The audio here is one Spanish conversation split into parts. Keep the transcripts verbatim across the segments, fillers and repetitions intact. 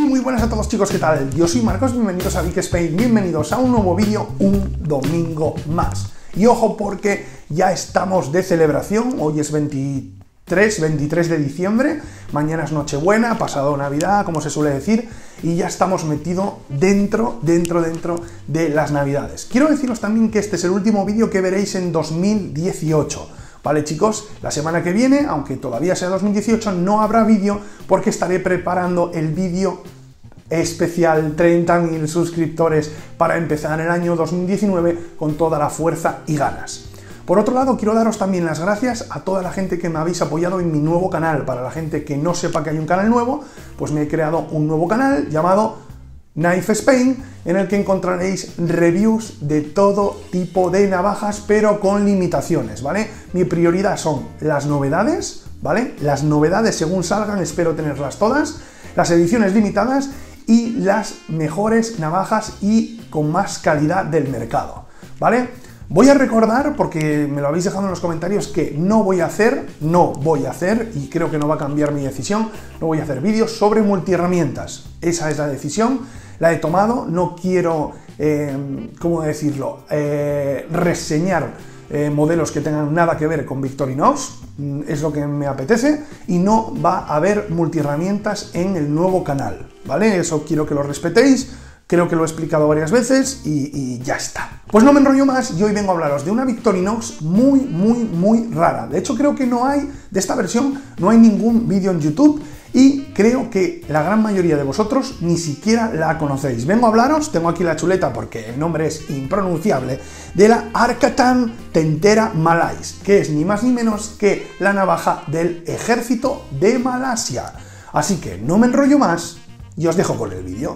muy buenas a todos, chicos, ¿qué tal? Yo soy Marcos, bienvenidos a Vic Spain, bienvenidos a un nuevo vídeo, un domingo más. Y ojo porque ya estamos de celebración, hoy es veintitrés, veintitrés de diciembre, mañana es Nochebuena, pasado Navidad, como se suele decir, y ya estamos metidos dentro, dentro, dentro de las Navidades. Quiero deciros también que este es el último vídeo que veréis en dos mil dieciocho. Vale, chicos, la semana que viene, aunque todavía sea dos mil dieciocho, no habrá vídeo porque estaré preparando el vídeo especial treinta mil suscriptores para empezar el año dos mil diecinueve con toda la fuerza y ganas. Por otro lado, quiero daros también las gracias a toda la gente que me habéis apoyado en mi nuevo canal. Para la gente que no sepa que hay un canal nuevo, pues me he creado un nuevo canal llamado Knife Spain, en el que encontraréis reviews de todo tipo de navajas, pero con limitaciones, ¿vale? Mi prioridad son las novedades, ¿vale? Las novedades según salgan, espero tenerlas todas, las ediciones limitadas y las mejores navajas y con más calidad del mercado, ¿vale? Voy a recordar, porque me lo habéis dejado en los comentarios, que no voy a hacer, no voy a hacer, y creo que no va a cambiar mi decisión, no voy a hacer vídeos sobre multiherramientas. Esa es la decisión, la he tomado, no quiero, eh, ¿cómo decirlo?, eh, reseñar eh, modelos que tengan nada que ver con Victorinox, es lo que me apetece, y no va a haber multiherramientas en el nuevo canal, ¿vale? Eso quiero que lo respetéis. Creo que lo he explicado varias veces y, y ya está. Pues no me enrollo más y hoy vengo a hablaros de una Victorinox muy, muy, muy rara. De hecho, creo que no hay, de esta versión, no hay ningún vídeo en YouTube y creo que la gran mayoría de vosotros ni siquiera la conocéis. Vengo a hablaros, tengo aquí la chuleta porque el nombre es impronunciable, de la Arcatan Tentera Malais, que es ni más ni menos que la navaja del ejército de Malasia. Así que no me enrollo más y os dejo con el vídeo.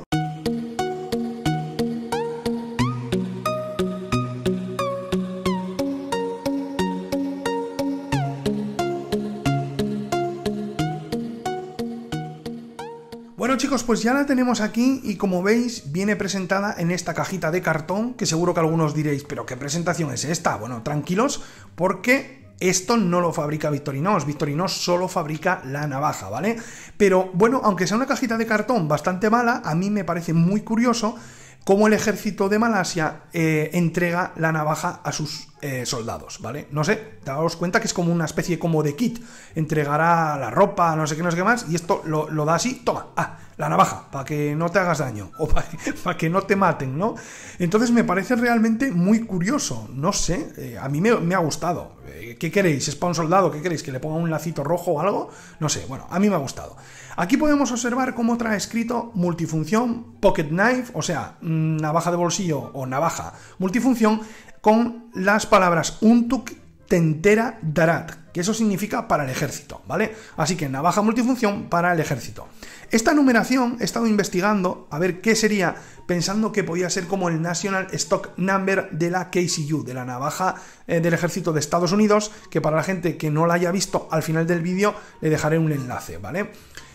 Bueno, chicos, pues ya la tenemos aquí y como veis viene presentada en esta cajita de cartón, que seguro que algunos diréis, ¿pero qué presentación es esta? Bueno, tranquilos, porque esto no lo fabrica Victorinox, Victorinox solo fabrica la navaja, ¿vale? Pero bueno, aunque sea una cajita de cartón bastante mala, a mí me parece muy curioso cómo el ejército de Malasia eh, entrega la navaja a sus eh, soldados, ¿vale? No sé, daos cuenta que es como una especie como de kit, entregará la ropa, no sé qué, no sé qué más, y esto lo, lo da así, toma, ah, la navaja, para que no te hagas daño, o para que, para que no te maten, ¿no? Entonces me parece realmente muy curioso, no sé, eh, a mí me, me ha gustado. Eh, ¿Qué queréis? ¿Es para un soldado? ¿Qué queréis? ¿Que le ponga un lacito rojo o algo? No sé, bueno, a mí me ha gustado. Aquí podemos observar cómo trae escrito multifunción pocket knife, o sea, navaja de bolsillo o navaja multifunción, con las palabras Untuk Tentera Darat, que eso significa para el ejército, ¿vale? Así que navaja multifunción para el ejército. Esta numeración he estado investigando a ver qué sería, pensando que podía ser como el National Stock Number de la K C U, de la navaja eh, del ejército de Estados Unidos, que para la gente que no la haya visto, al final del vídeo le dejaré un enlace, ¿vale?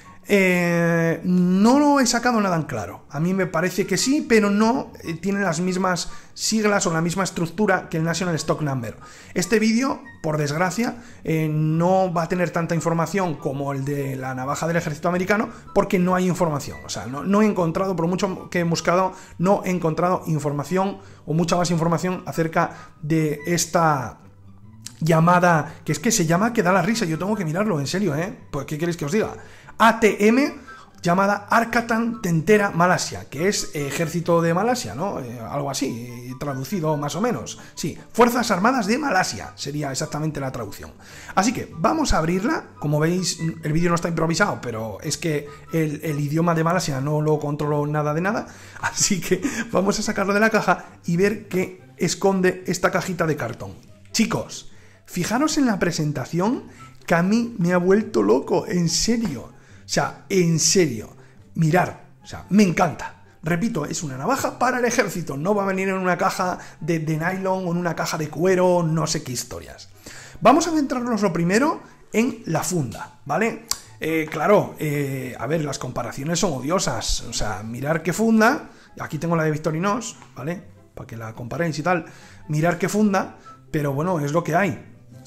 Eh, no lo he sacado nada en claro. A mí me parece que sí, pero no eh, tiene las mismas siglas o la misma estructura que el National Stock Number. Este vídeo, por desgracia, eh, no va a tener tanta información como el de la navaja del ejército americano, porque no hay información. O sea, no, no he encontrado, por mucho que he buscado, no he encontrado información o mucha más información acerca de esta llamada, que es que se llama que da la risa. Yo tengo que mirarlo, en serio, ¿eh? Pues, ¿qué queréis que os diga? A T M, llamada Arcatan Tentera Malasia, que es ejército de Malasia, ¿no? Eh, algo así, traducido más o menos. Sí, Fuerzas Armadas de Malasia sería exactamente la traducción. Así que vamos a abrirla. Como veis, el vídeo no está improvisado, pero es que el, el idioma de Malasia no lo controlo nada de nada. Así que vamos a sacarlo de la caja y ver qué esconde esta cajita de cartón. Chicos, fijaros en la presentación, que a mí me ha vuelto loco, en serio. O sea, en serio, mirar, o sea, me encanta. Repito, es una navaja para el ejército, no va a venir en una caja de, de nylon o en una caja de cuero, no sé qué historias. Vamos a centrarnos lo primero en la funda, ¿vale? Eh, claro, eh, a ver, las comparaciones son odiosas, o sea, mirar qué funda, aquí tengo la de Victorinox, ¿vale? Para que la comparéis y tal, mirar qué funda, pero bueno, es lo que hay.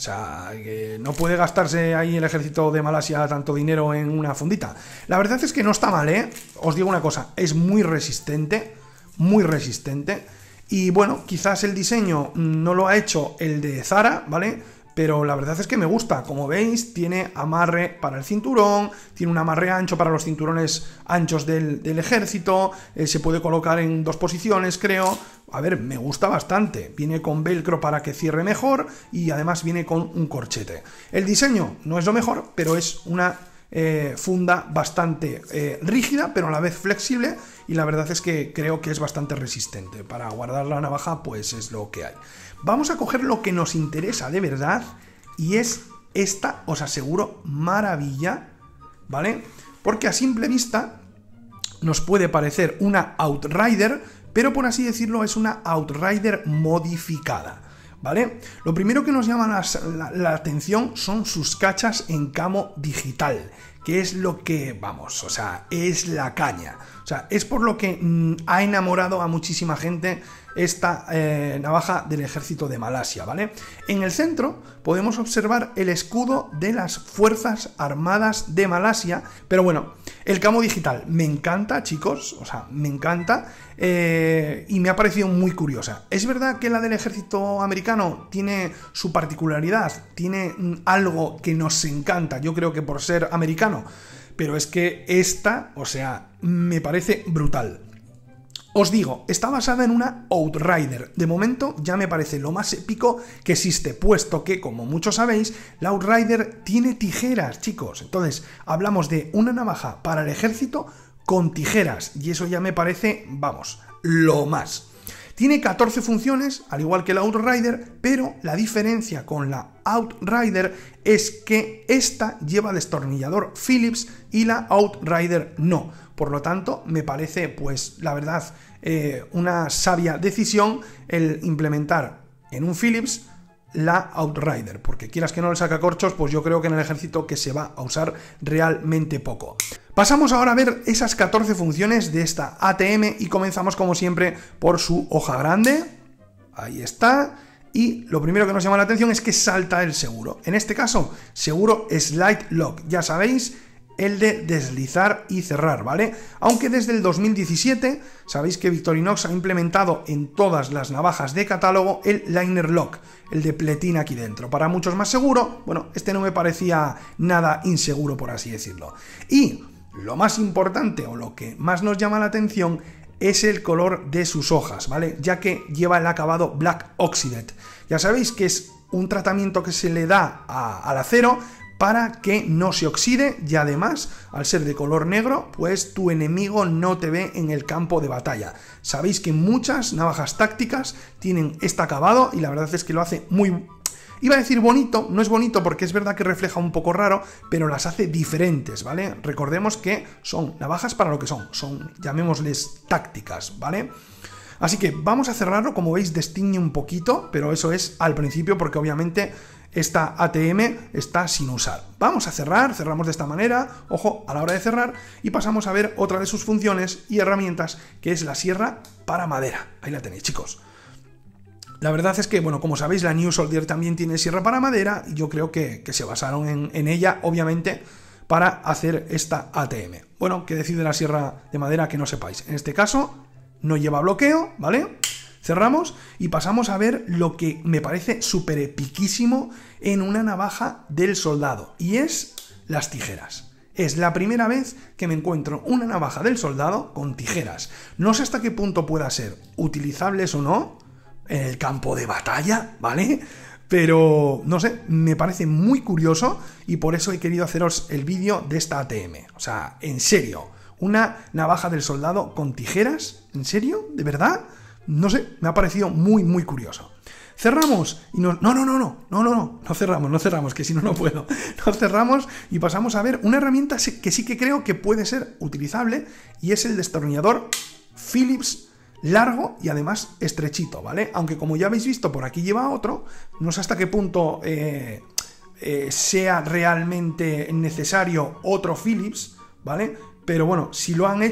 sea, que no puede gastarse ahí el ejército de Malasia tanto dinero en una fundita. La verdad es que no está mal, ¿eh? Os digo una cosa, es muy resistente, muy resistente. Y bueno, quizás el diseño no lo ha hecho el de Zara, ¿vale? Pero la verdad es que me gusta. Como veis, tiene amarre para el cinturón, tiene un amarre ancho para los cinturones anchos del, del ejército, eh, se puede colocar en dos posiciones, creo. A ver, me gusta bastante. Viene con velcro para que cierre mejor y además viene con un corchete. El diseño no es lo mejor, pero es una eh, funda bastante eh, rígida, pero a la vez flexible, y la verdad es que creo que es bastante resistente. Para guardar la navaja, pues es lo que hay. Vamos a coger lo que nos interesa de verdad, y es esta, os aseguro, maravilla, ¿vale? Porque a simple vista nos puede parecer una Outrider, pero por así decirlo es una Outrider modificada, ¿vale? Lo primero que nos llama la, la, la atención son sus cachas en camo digital, que es lo que, vamos, o sea, es la caña. O sea, es por lo que mmm, ha enamorado a muchísima gente esta eh, navaja del ejército de Malasia, ¿vale? En el centro podemos observar el escudo de las Fuerzas Armadas de Malasia, pero bueno, el camo digital me encanta, chicos, o sea, me encanta, eh, y me ha parecido muy curiosa. Es verdad que la del ejército americano tiene su particularidad, tiene mm, algo que nos encanta, yo creo que por ser americano, pero es que esta, o sea, me parece brutal. Os digo, está basada en una Outrider. De momento ya me parece lo más épico que existe, puesto que, como muchos sabéis, la Outrider tiene tijeras, chicos. Entonces, hablamos de una navaja para el ejército con tijeras, y eso ya me parece, vamos, lo más. Tiene catorce funciones, al igual que la Outrider, pero la diferencia con la Outrider es que esta lleva destornillador Phillips y la Outrider no. Por lo tanto, me parece, pues, la verdad, eh, una sabia decisión el implementar en un Phillips la Outrider, porque quieras que no le sacacorchos, pues yo creo que en el ejército que se va a usar realmente poco. Pasamos ahora a ver esas catorce funciones de esta A T M y comenzamos, como siempre, por su hoja grande. Ahí está. Y lo primero que nos llama la atención es que salta el seguro. En este caso, seguro Slide Lock. Ya sabéis, el de deslizar y cerrar, ¿vale? Aunque desde el dos mil diecisiete sabéis que Victorinox ha implementado en todas las navajas de catálogo el Liner Lock, el de pletina aquí dentro. Para muchos más seguro, bueno, este no me parecía nada inseguro, por así decirlo. Y lo más importante, o lo que más nos llama la atención, es el color de sus hojas, ¿vale? Ya que lleva el acabado Black Oxidate. Ya sabéis que es un tratamiento que se le da a, al acero para que no se oxide, y además, al ser de color negro, pues tu enemigo no te ve en el campo de batalla. Sabéis que muchas navajas tácticas tienen este acabado y la verdad es que lo hace muy... Iba a decir bonito, no es bonito porque es verdad que refleja un poco raro, pero las hace diferentes, ¿vale? Recordemos que son navajas para lo que son, son, llamémosles, tácticas, ¿vale? Así que vamos a cerrarlo, como veis destiñe un poquito, pero eso es al principio porque obviamente esta A T M está sin usar. Vamos a cerrar, cerramos de esta manera, ojo a la hora de cerrar, y pasamos a ver otra de sus funciones y herramientas, que es la sierra para madera. Ahí la tenéis, chicos. La verdad es que, bueno, como sabéis, la New Soldier también tiene sierra para madera, y yo creo que, que se basaron en, en ella, obviamente, para hacer esta A T M. Bueno, ¿qué decide la sierra de madera que no sepáis? En este caso, no lleva bloqueo, ¿vale? Cerramos y pasamos a ver lo que me parece súper epiquísimo en una navaja del soldado, y es las tijeras. Es la primera vez que me encuentro una navaja del soldado con tijeras. No sé hasta qué punto pueda ser utilizables o no en el campo de batalla, ¿vale? Pero, no sé, me parece muy curioso y por eso he querido haceros el vídeo de esta A T M. O sea, en serio, una navaja del soldado con tijeras, ¿en serio? ¿De verdad? No sé, me ha parecido muy, muy curioso. Cerramos y nos... No, no, no, no, no, no, no, no cerramos, no cerramos, que si no, no puedo. No cerramos y pasamos a ver una herramienta que sí que creo que puede ser utilizable, y es el destornillador Phillips largo y además estrechito, ¿vale? Aunque como ya habéis visto, por aquí lleva otro, no sé hasta qué punto eh, eh, sea realmente necesario otro Phillips, ¿vale? Pero bueno, si lo han hecho,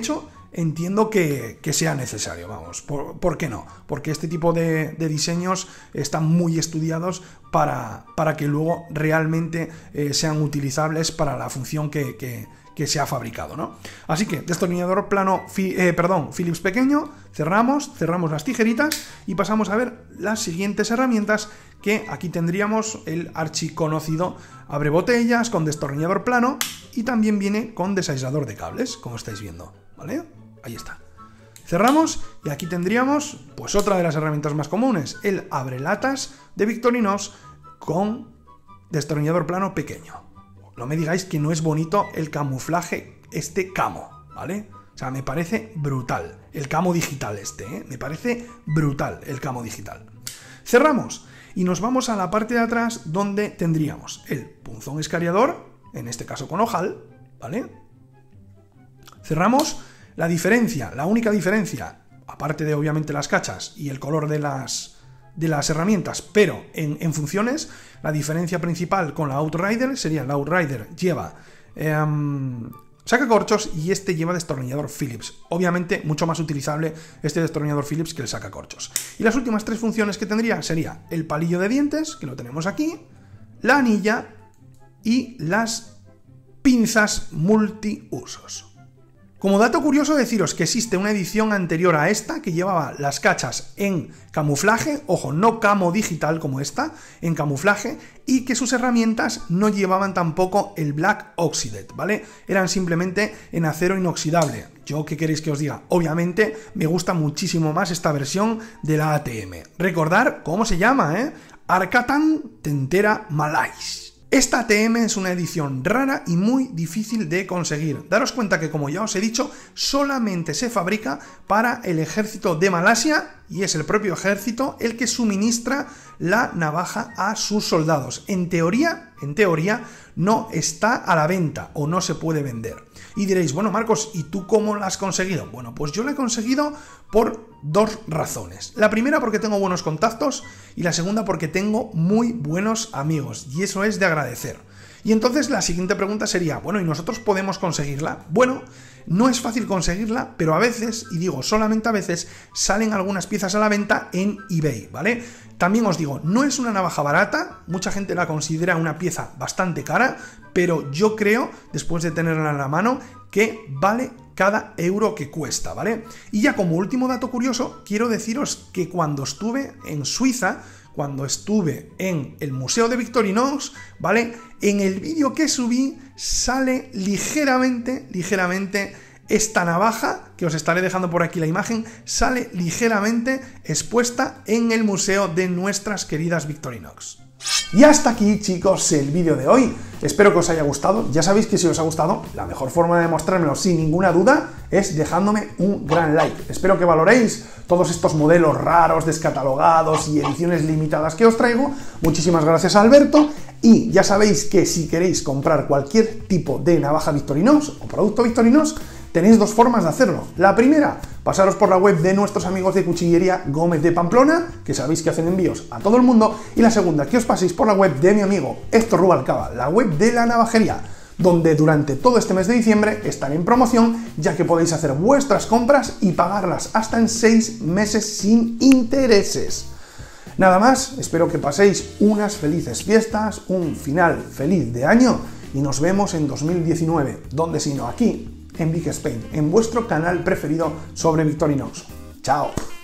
entiendo que, que sea necesario, vamos, ¿por, ¿por qué no? Porque este tipo de, de diseños están muy estudiados para, para que luego realmente eh, sean utilizables para la función que, que, que se ha fabricado, ¿no? Así que destornillador plano, fi, eh, perdón, Phillips pequeño, cerramos, cerramos las tijeritas y pasamos a ver las siguientes herramientas, que aquí tendríamos el archiconocido abre botellas con destornillador plano y también viene con desaislador de cables, como estáis viendo, ¿vale? Ahí está. Cerramos y aquí tendríamos pues otra de las herramientas más comunes, el abrelatas de Victorinox con destornillador plano pequeño. No me digáis que no es bonito el camuflaje, este camo, ¿vale? O sea, me parece brutal. El camo digital este, ¿eh? Me parece brutal el camo digital. Cerramos y nos vamos a la parte de atrás donde tendríamos el punzón escariador, en este caso con ojal, ¿vale? Cerramos. La diferencia, la única diferencia, aparte de obviamente las cachas y el color de las, de las herramientas, pero en, en funciones, la diferencia principal con la Outrider sería la Outrider lleva eh, sacacorchos y este lleva destornillador Phillips. Obviamente mucho más utilizable este destornillador Phillips que el sacacorchos. Y las últimas tres funciones que tendría sería el palillo de dientes, que lo tenemos aquí, la anilla y las pinzas multiusos. Como dato curioso deciros que existe una edición anterior a esta que llevaba las cachas en camuflaje, ojo, no camo digital como esta, en camuflaje, y que sus herramientas no llevaban tampoco el Black Oxided, ¿vale? Eran simplemente en acero inoxidable. Yo, ¿qué queréis que os diga? Obviamente me gusta muchísimo más esta versión de la A T M. Recordar cómo se llama, ¿eh? Arcatan Tentera Malais. Esta A T M es una edición rara y muy difícil de conseguir. Daros cuenta que, como ya os he dicho, solamente se fabrica para el ejército de Malasia y es el propio ejército el que suministra la navaja a sus soldados. En teoría, en teoría, no está a la venta o no se puede vender. Y diréis, bueno, Marcos, ¿y tú cómo la has conseguido? Bueno, pues yo la he conseguido por dos razones. La primera porque tengo buenos contactos y la segunda porque tengo muy buenos amigos y eso es de agradecer. Y entonces la siguiente pregunta sería, bueno, ¿y nosotros podemos conseguirla? Bueno, no es fácil conseguirla, pero a veces, y digo solamente a veces, salen algunas piezas a la venta en eBay, ¿vale? También os digo, no es una navaja barata, mucha gente la considera una pieza bastante cara, pero yo creo, después de tenerla en la mano, que vale cada euro que cuesta, ¿vale? Y ya como último dato curioso, quiero deciros que cuando estuve en Suiza, cuando estuve en el Museo de Victorinox, ¿vale? En el vídeo que subí sale ligeramente, ligeramente esta navaja, que os estaré dejando por aquí la imagen, sale ligeramente expuesta en el museo de nuestras queridas Victorinox. Y hasta aquí, chicos, el vídeo de hoy. Espero que os haya gustado. Ya sabéis que si os ha gustado, la mejor forma de demostrármelo sin ninguna duda es dejándome un gran like. Espero que valoréis todos estos modelos raros, descatalogados y ediciones limitadas que os traigo. Muchísimas gracias a Alberto. Y ya sabéis que si queréis comprar cualquier tipo de navaja Victorinox o producto Victorinox, tenéis dos formas de hacerlo. La primera, pasaros por la web de nuestros amigos de Cuchillería Gómez de Pamplona, que sabéis que hacen envíos a todo el mundo. Y la segunda, que os paséis por la web de mi amigo Héctor Rubalcaba, la web de la navajería, donde durante todo este mes de diciembre están en promoción, ya que podéis hacer vuestras compras y pagarlas hasta en seis meses sin intereses. Nada más, espero que paséis unas felices fiestas, un final feliz de año y nos vemos en dos mil diecinueve, donde si no aquí, en Big Spain, en vuestro canal preferido sobre Victorinox. ¡Chao!